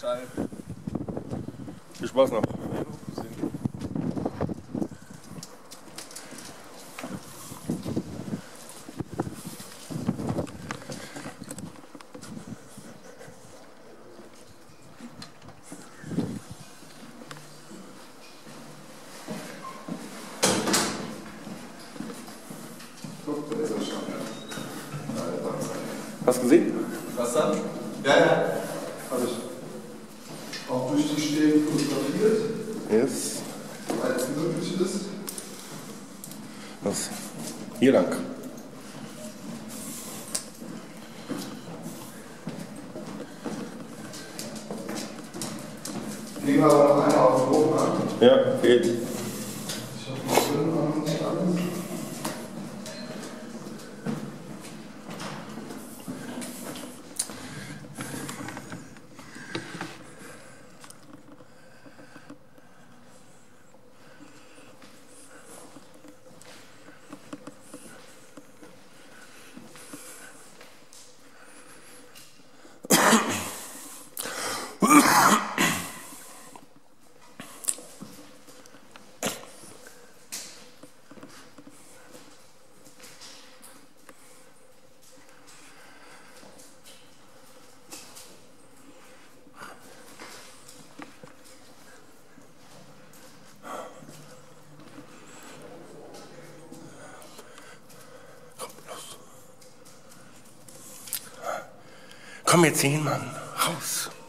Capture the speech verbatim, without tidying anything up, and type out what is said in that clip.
entscheiden. Viel Spaß noch. Hast du gesehen? Was dann? Ja, ja. Habe ich auch durch die Stehen fotografiert, Yes. weil es möglich ist. Was? Hier lang. Nehmen wir aber noch einmal auf den Boden an. Ja, geht. Ich habe noch drin, aber nicht alles. Komm jetzt hin, Mann. Raus.